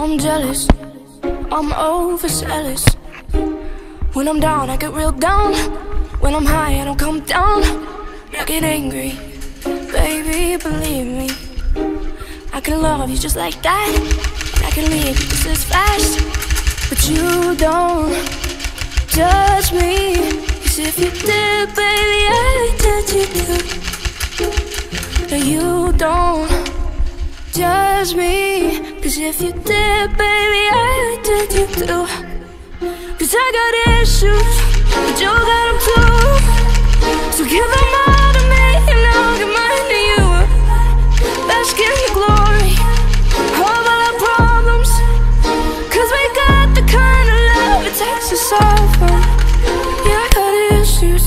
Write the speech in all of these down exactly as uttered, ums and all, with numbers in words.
I'm jealous, I'm overzealous. When I'm down, I get real down. When I'm high, I don't come down. I get angry, baby, believe me. I can love you just like that, and I can leave you just as fast. But you don't judge me, 'cause if you did, baby, I judge you too. No, you don't judge me, 'cause if you did, baby, I judge you too. 'Cause I got issues, but you got them too. So give them all to me, and I'll give mine to you. Bask in the glory of all our problems, 'cause we got the kind of love it takes to solve them. Yeah, I got issues,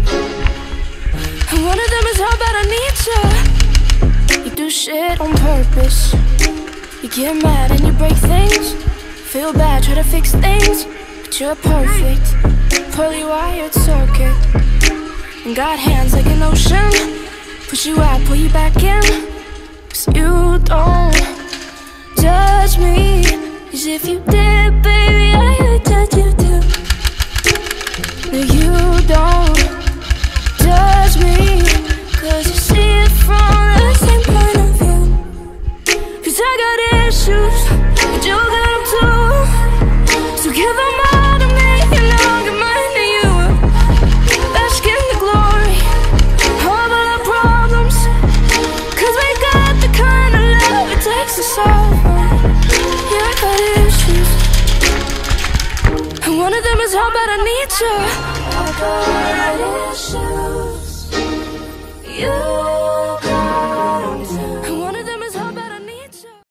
and one of them is how bad I need you. You do shit on purpose. You get mad and you break things. Feel bad, try to fix things, but you're perfect, poorly wired circuit. And got hands like an ocean. Push you out, pull you back in. 'Cause you don't judge me, 'cause if you did, baby, I would judge you too. No, you don't judge me, 'cause you see it from the same point of view. 'Cause I got issues, but you got them too. So give them all to me, and I'll give mine to you. Bask in the glory of all our problems, 'cause we got the kind of love it takes to solve them. Yeah, I got issues, and one of them is how bad I need you. I got issues.